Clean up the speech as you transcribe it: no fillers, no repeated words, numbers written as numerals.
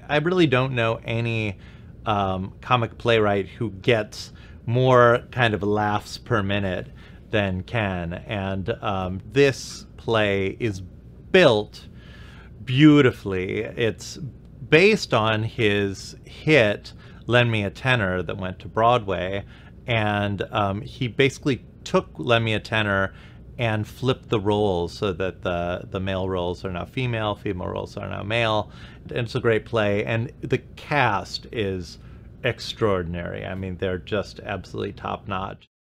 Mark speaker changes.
Speaker 1: I really don't know any comic playwright who gets more kind of laughs per minute than Ken. And this play is built beautifully. It's based on his hit Lend Me a Tenor that went to Broadway, and he basically took Lend Me a Tenor and flipped the roles so that the male roles are now female, female roles are now male. And it's a great play, and the cast is extraordinary. I mean, they're just absolutely top notch.